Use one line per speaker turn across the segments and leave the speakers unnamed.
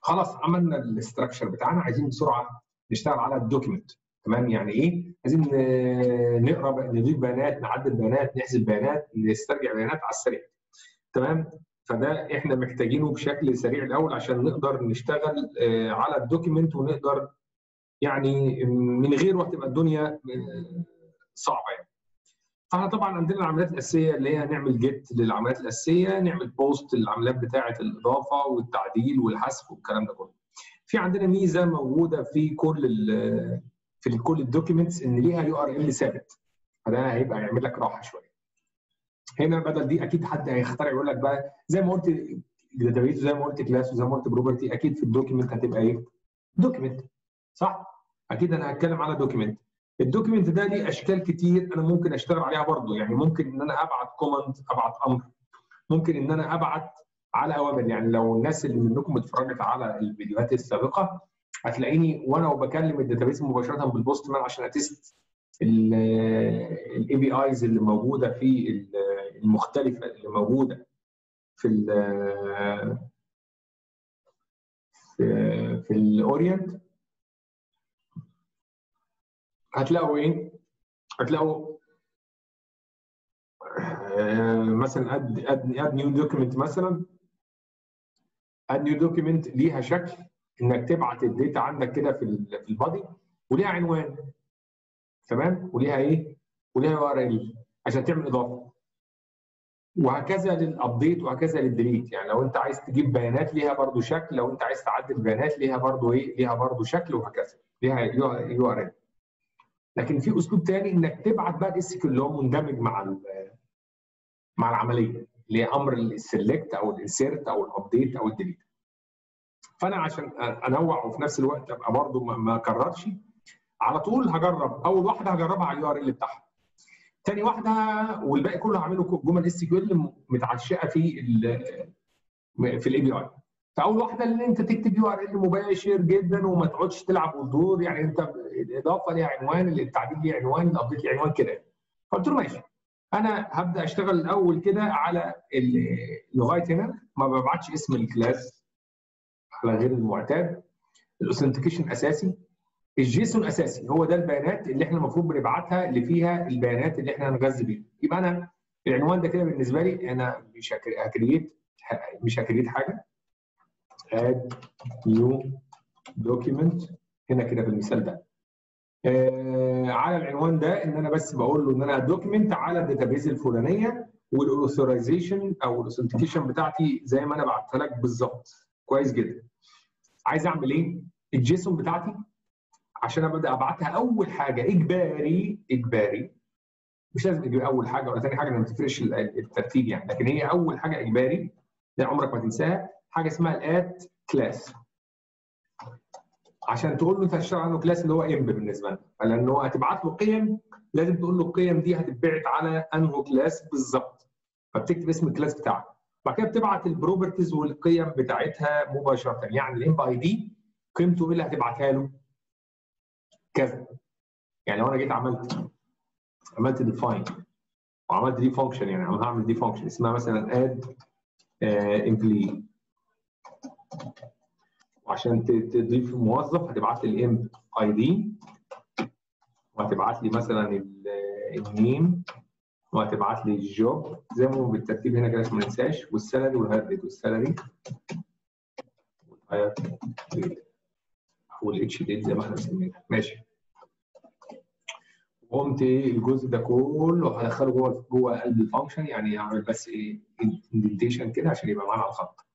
خلاص عملنا الاستراكشر بتاعنا، عايزين بسرعه نشتغل على الدوكيمنت. تمام، يعني ايه؟ عايزين نقرا، نضيف بيانات، نعدل بيانات، نحذف بيانات، نسترجع بيانات على السريع. تمام، فده احنا محتاجينه بشكل سريع الاول عشان نقدر نشتغل على الدوكيمنت، ونقدر يعني من غيره هتبقى الدنيا صعبه يعني. فاحنا طبعا عندنا العمليات الاساسيه اللي هي نعمل جيت للعمليات الاساسيه، نعمل بوست للعمليات بتاعه الاضافه والتعديل والحذف والكلام ده كله. في عندنا ميزه موجوده في كل الدوكيومنتس ان ليها يو ار ال ثابت، فده هيبقى يعمل لك راحه شويه. هنا بدل دي اكيد حد هيخترع يقول لك بقى زي ما قلت داتابيز، وزي ما قلت كلاس، وزي ما قلت بروبرتي، اكيد في الدوكيومنت هتبقى ايه؟ دوكيومنت، صح؟ اكيد انا هتكلم على دوكيومنت. الدوكيومنت ده ليه اشكال كتير انا ممكن اشتغل عليها برضه، يعني ممكن ان انا ابعت كوماند، ابعت امر، ممكن ان انا ابعت على اوامر. يعني لو الناس اللي منكم اتفرجت على الفيديوهات السابقه هتلاقيني وانا بكلم الداتابيس مباشره بالبوست مان عشان اتست الاي بي ايز اللي موجوده في المختلفه اللي موجوده في ال في الاورينت. هتلاقوا ايه؟ هتلاقوا مثلا اد نيو دوكيمنت، مثلا اد نيو دوكيمنت ليها شكل انك تبعت الداتا عندك كده في البادي، وليها عنوان، تمام، وليها ايه؟ وليها يو ار ال عشان تعمل اضافه، وهكذا للابديت وهكذا للديليت. يعني لو انت عايز تجيب بيانات ليها برضو شكل، لو انت عايز تعدل بيانات ليها برضو ايه؟ ليها برضو شكل، وهكذا ليها يو ار ال. لكن في اسلوب ثاني انك تبعت بقى الاس كيو اللي هو مندمج مع العمليه، اللي هي امر السلكت او الانسيرت او الابديت او الديليت. فانا عشان انوع وفي نفس الوقت ابقى برضو ما اكررش، على طول هجرب اول واحده هجربها على اليو ار ال بتاعها، ثاني واحده والباقي كله هعمله جمل اس كيو ال متعشقه في الاي بي اي. فاول واحده ان انت تكتب يو ار ال مباشر جدا وما تقعدش تلعب وتدور، يعني انت الاضافه ليها عنوان، التعديل ليه عنوان، الابديت ليه عنوان كده. فقلت له ماشي، انا هبدا اشتغل الاول كده على لغايه هنا ما ببعتش اسم الكلاس على غير المعتاد. الاوثنتيكيشن اساسي، الجيسون اساسي، هو ده البيانات اللي احنا المفروض بنبعتها اللي فيها البيانات اللي احنا هنغذي بيها. يبقى انا العنوان ده كده بالنسبه لي انا مش هكريت حاجه. اد نيو دوكيمنت هنا كده في المثال ده، على العنوان ده ان انا بس بقول له ان انا دوكيمنت على الداتابيز الفلانيه، والاوثرايزيشن او الاوثنتيكيشن بتاعتي زي ما انا بعتها لك بالظبط. كويس جدا. عايز اعمل ايه؟ الجيسون بتاعتي عشان ابدا ابعتها اول حاجه اجباري، مش لازم اجيب اول حاجه ولا ثاني حاجه، ما بتفرقش الترتيب يعني، لكن هي اول حاجه اجباري، ده عمرك ما تنساها، حاجه اسمها الات كلاس. عشان تقول له انت هتشتغل عنه كلاس اللي هو امب بالنسبه لنا، لانه هتبعت له قيم، لازم تقول له القيم دي هتتبعت على انه كلاس بالظبط، فبتكتب اسم الكلاس بتاعك. بعد كده بتبعت البروبرتيز والقيم بتاعتها مباشره، يعني الامب اي دي قيمته ايه اللي هتبعتها له؟ كذا. يعني لو انا جيت عملت ديفاين وعملت دي فانكشن، يعني انا هعمل دي فانكشن اسمها مثلا اد امبلي، وعشان تضيف موظف هتبعت لي الامب اي دي، وهتبعت لي مثلا النيم، وهتبعت لي الجوب زي ما هو بالترتيب هنا كده عشان ما ننساش، والسالري والهاير ريت، والسالري والهاير ريت والاتش ديت زي ما احنا مسمينها. ماشي. قمت ايه الجزء ده كله هدخله جوه قلب الفانكشن، يعني هعمل بس ايه اندنتيشن كده عشان يبقى معانا على الخط.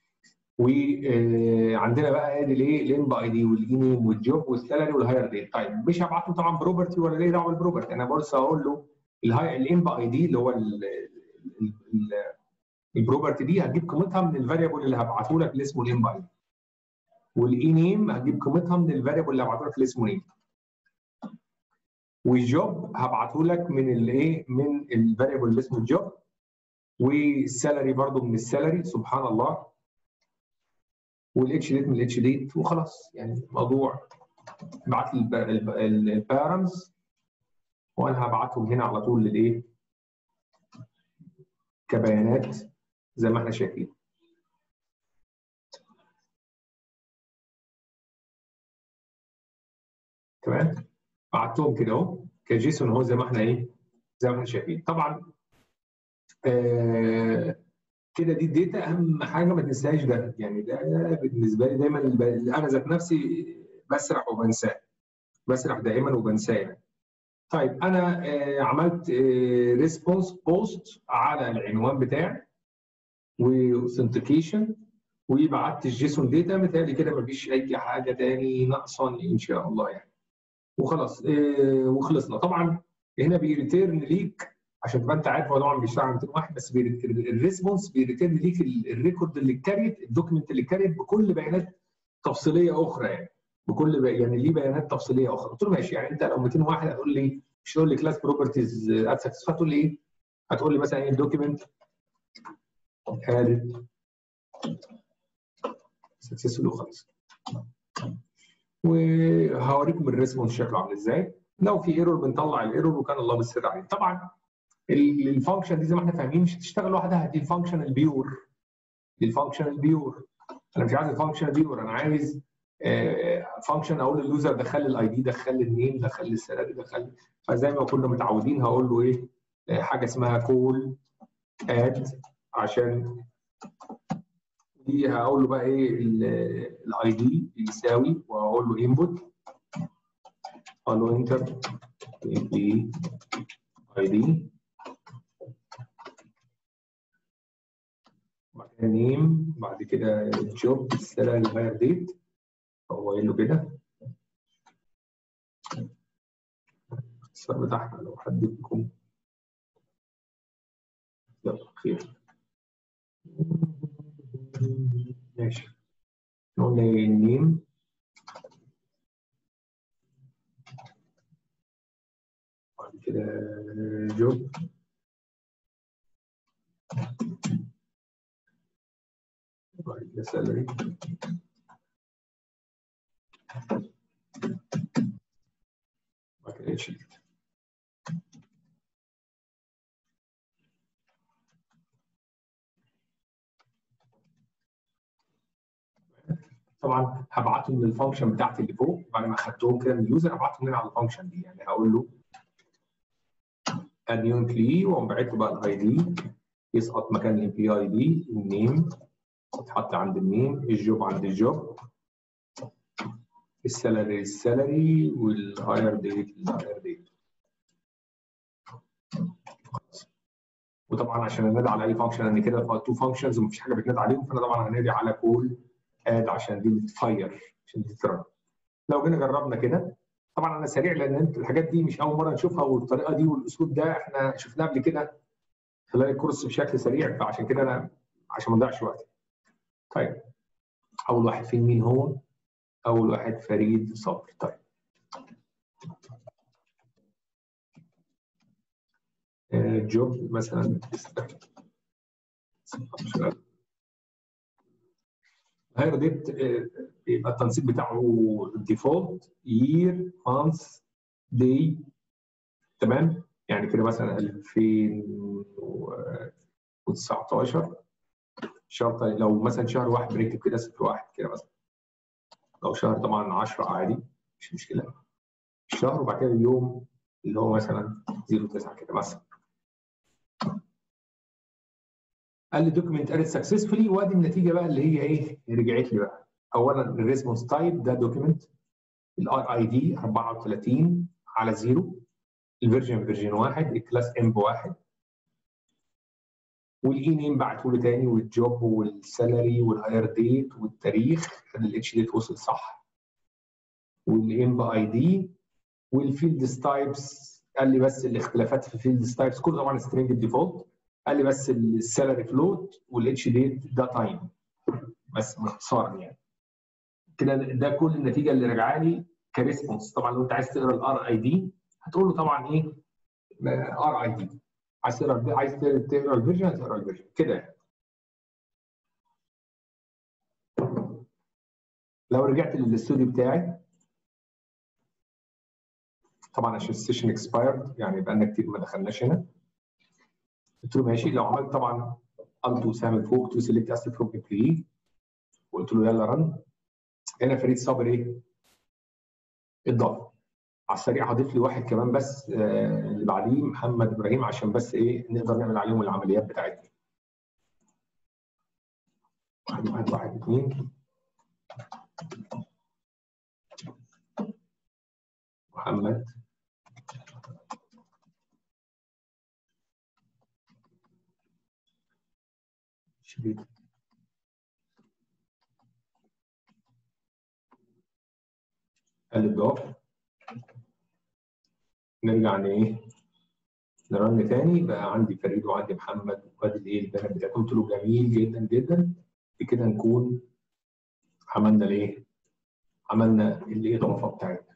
وعندنا بقى ادي الايه الام اي دي والاي نيم والجوب والسالري والهاير ريت. طيب مش هبعت له طبعا بروبرتي ولا ليه دعوه بالبروبرتي، انا بس هقول له الام اي دي اللي هو البروبرتي دي هتجيب قيمتها من الفاريبل اللي هبعته لك اللي اسمه الام اي دي، والاي نيم هتجيب قيمتها من الفاريبل اللي هبعته لك اللي اسمه نيم، والجوب هبعته لك من الايه من الفاريبل اللي اسمه الجوب، والسالري برضو من السالري سبحان الله، والاتش ديت من الاتش ديت، وخلاص. يعني الموضوع ابعت لي البارامز وانا هبعتهم هنا على طول للايه كبيانات زي ما احنا شايفين. تمام؟ بعتهم كده اهو كجيسون اهو زي ما احنا ايه؟ زي ما احنا شايفين. طبعا كده دي الداتا اهم حاجه ما تنساهاش ده، يعني ده بالنسبه لي دايما انا ذات نفسي بسرح وبنساه، بسرح دائما وبنساه يعني. طيب انا عملت ريسبونس بوست على العنوان بتاعي واوثنتيكيشن وبعت الجيسون داتا، متهيألي كده مفيش اي حاجه تاني ناقصاني ان شاء الله يعني. وخلاص وخلصنا. طبعا هنا بيريتيرن ليك عشان تبقى انت عارف، هو طبعا بيشتغل على 200 واحد بس، الريسبونس بيريتيرن ليك الريكورد اللي اتكريت، الدوكيمنت اللي اتكريت بكل بيانات تفصيليه اخرى يعني، يعني ليه بيانات تفصيليه اخرى. قلت له ماشي، يعني انت لو 200 واحد هتقول لي، مش هتقول لي كلاس بروبرتيز ات سكسس، هتقول لي ايه؟ هتقول لي مثلا ايه الدوكيمنت ادد سكسسفول وخلاص. وهوريكم الريسبونس شكله عامل ازاي. لو في ايرور بنطلع الايرور وكان الله بالسر عليه. طبعا الفانكشن دي زي ما احنا فاهمين مش هتشتغل لوحدها، دي الفانكشن البيور، دي الفانكشن البيور. انا مش عايز الفانكشن البيور، انا عايز فانكشن اقول لليوزر دخل لي الاي دي، دخل لي النيم، دخل لي السالري، دخل لي. فزي ما كنا متعودين هقول له ايه؟ حاجه اسمها كول اد، عشان دي هقول له بقى ايه الاي دي يساوي، وهقول له انبوت، اقول له انتر اي دي، بعد كده نيم، بعد كده جوب، السالري، الهاير ديت. هو قايل له كده الاختصار بتاعها لو حد منكم. يلا خير. ماشي، قلنا النيم، بعد كده جوب، بعد كده سالري، بعد كده اتش. طبعا هبعتهم للفانكشن بتاعتي اللي فوق بعد ما اخدتهم كده من اليوزر، هبعتهم هنا على الفانكشن دي. يعني هقول له اد نيو امبلوي، واقوم باعت له بقى الاي دي، يسقط مكان الامبلوي اي دي، النيم يتحط عند النيم، الجوب عند الجوب، السالري السالري، والهاير ديت الهاير ديت. وطبعا عشان انادي على اي فانكشن، ان كده تو فانكشنز ومفيش حاجه بتنادي عليهم، فانا طبعا هنادي على كول اد عشان دي بتفاير، عشان دي تترن. لو جينا جربنا كده، طبعا انا سريع لان انت الحاجات دي مش اول مره نشوفها، والطريقه دي والاسلوب ده احنا شفناه قبل كده خلال الكورس بشكل سريع، فعشان كده انا عشان ما نضيعش وقت. طيب اول واحد فين مين هو؟ اول واحد فريد صبري. طيب جوب مثلا، هاير ديت يبقى التنسيق بتاعه ديفولت يير مانث داي، تمام؟ يعني كده مثلا 2019 شهر. لو مثلا شهر واحد بنكتب كده 6/1 كده مثلا. لو شهر طبعا 10 عادي مش مشكله الشهر، وبعد كده اليوم اللي هو مثلا 09 كده مثلا. قال لي دوكيمنت ادد سكسسفولي، وادي النتيجه بقى اللي هي ايه رجعت لي بقى. اولا الريسبونس تايب ده دوكيمنت، الار اي دي 34/0، الفيرجن 1، الكلاس امب 1، والاي نيم بعته له تاني، والجوب والسالري والهاير ديت والتاريخ، الاتش ديت وصل صح، والامب اي دي، والفيلد تايبس. قال لي بس الاختلافات في الفيلد تايبس كله طبعا سترينج ديفولت. قال لي بس السالري فلوت والاتش ديت ده تايم بس باختصار يعني. كده ده كل النتيجه اللي راجعه لي كريسبونس. طبعا لو انت عايز تقرا الار اي دي هتقول له طبعا ايه ار اي دي، عايز تقرا الفيرجن هتقرا الفيرجن كده يعني. لو رجعت للاستوديو بتاعي طبعا عشان السيشن اكسبايرد يعني بقالنا كتير ما دخلناش هنا، قلت له ماشي. لو عملت طبعا التو سامل فوق تو سيلكت اسيت فروم امبلوي، وقلت له يلا رن، هنا فريد صابر ايه؟ اتضاف. على السريع هضيف لي واحد كمان بس اللي بعديه محمد ابراهيم، عشان بس ايه نقدر نعمل عليهم العمليات بتاعتنا. 1 1 1 2 محمد شريف. قلب ضاف. نرجع ايه نرن تاني. بقى عندي فريد وعندي محمد وادي الايه البيانات بتاعتهم. قلت له جميل جدا جدا. بكده نكون عملنا الايه؟ عملنا الاضافه بتاعتنا.